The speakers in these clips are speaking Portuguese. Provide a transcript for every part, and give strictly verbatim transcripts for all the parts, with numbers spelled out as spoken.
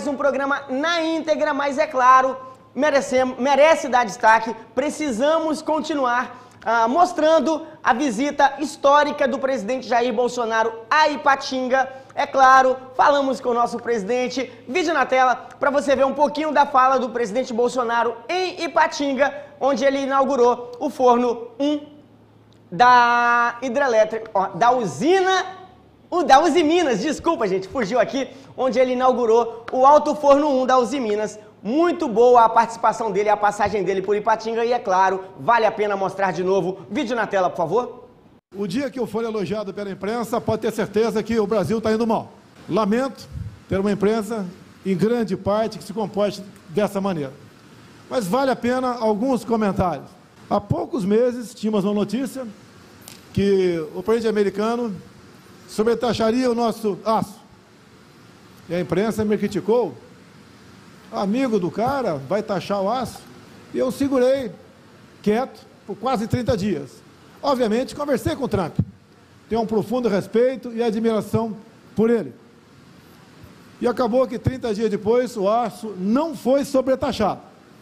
mais um programa na íntegra, mas é claro, merecemos, merece dar destaque, precisamos continuar ah, mostrando a visita histórica do presidente Jair Bolsonaro a Ipatinga. É claro, falamos com o nosso presidente, vídeo na tela para você ver um pouquinho da fala do presidente Bolsonaro em Ipatinga, onde ele inaugurou o forno um da hidrelétrica, ó, da usina... O da Usiminas, desculpa gente, fugiu aqui, onde ele inaugurou o Alto Forno um da Usiminas. Muito boa a participação dele, a passagem dele por Ipatinga e, é claro, vale a pena mostrar de novo. Vídeo na tela, por favor. O dia que eu for elogiado pela imprensa, pode ter certeza que o Brasil está indo mal. Lamento ter uma imprensa, em grande parte, que se comporte dessa maneira. Mas vale a pena alguns comentários. Há poucos meses, tínhamos uma notícia que o presidente americano sobretaxaria o nosso aço. E a imprensa me criticou. Amigo do cara, vai taxar o aço? E eu segurei, quieto, por quase trinta dias. Obviamente, conversei com o Trump. Tenho um profundo respeito e admiração por ele. E acabou que trinta dias depois, o aço não foi sobretaxado.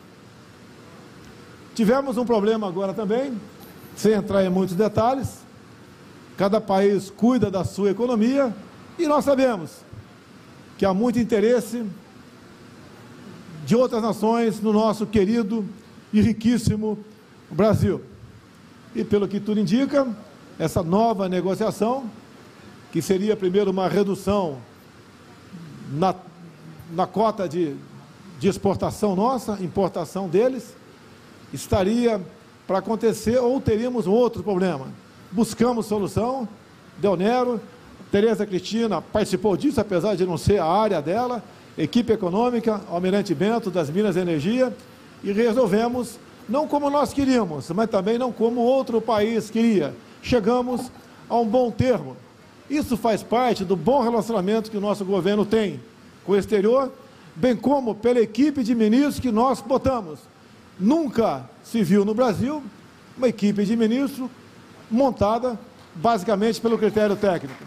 Tivemos um problema agora também, sem entrar em muitos detalhes. Cada país cuida da sua economia e nós sabemos que há muito interesse de outras nações no nosso querido e riquíssimo Brasil. E pelo que tudo indica, essa nova negociação, que seria primeiro uma redução na, na cota de, de exportação nossa, importação deles, estaria para acontecer ou teríamos um outro problema. Buscamos solução, Del Nero, Tereza Cristina participou disso, apesar de não ser a área dela, equipe econômica, Almirante Bento, das Minas e Energia, e resolvemos, não como nós queríamos, mas também não como outro país queria. Chegamos a um bom termo. Isso faz parte do bom relacionamento que o nosso governo tem com o exterior, bem como pela equipe de ministros que nós botamos. Nunca se viu no Brasil uma equipe de ministros montada basicamente pelo critério técnico.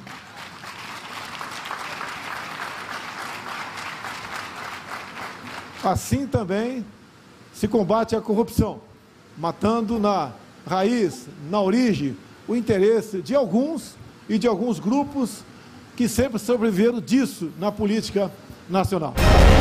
Assim também se combate a corrupção, matando na raiz, na origem, o interesse de alguns e de alguns grupos que sempre sobreviveram disso na política nacional.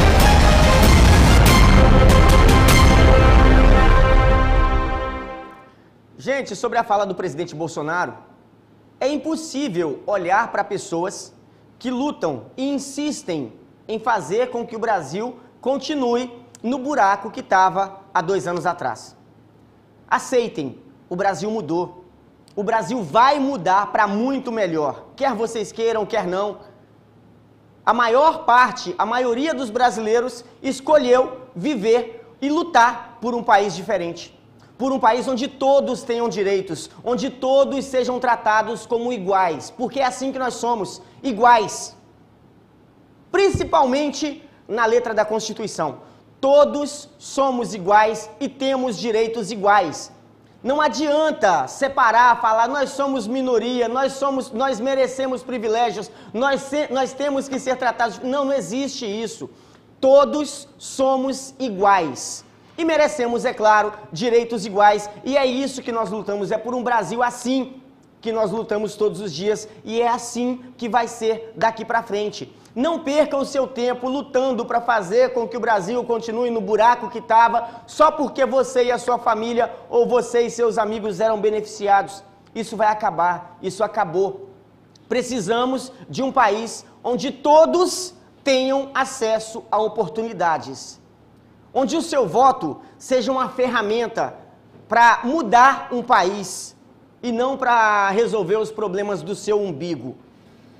Gente, sobre a fala do presidente Bolsonaro, é impossível olhar para pessoas que lutam e insistem em fazer com que o Brasil continue no buraco que estava há dois anos atrás. Aceitem, o Brasil mudou. O Brasil vai mudar para muito melhor, quer vocês queiram, quer não. A maior parte, a maioria dos brasileiros escolheu viver e lutar por um país diferente. Por um país onde todos tenham direitos, onde todos sejam tratados como iguais, porque é assim que nós somos, iguais. Principalmente na letra da Constituição. Todos somos iguais e temos direitos iguais. Não adianta separar, falar, nós somos minoria, nós, somos, nós merecemos privilégios, nós, se, nós temos que ser tratados... Não, não existe isso. Todos somos iguais. E merecemos, é claro, direitos iguais, e é isso que nós lutamos, é por um Brasil assim que nós lutamos todos os dias, e é assim que vai ser daqui para frente. Não perca o seu tempo lutando para fazer com que o Brasil continue no buraco que estava, só porque você e a sua família, ou você e seus amigos eram beneficiados. Isso vai acabar, isso acabou. Precisamos de um país onde todos tenham acesso a oportunidades. Onde o seu voto seja uma ferramenta para mudar um país e não para resolver os problemas do seu umbigo.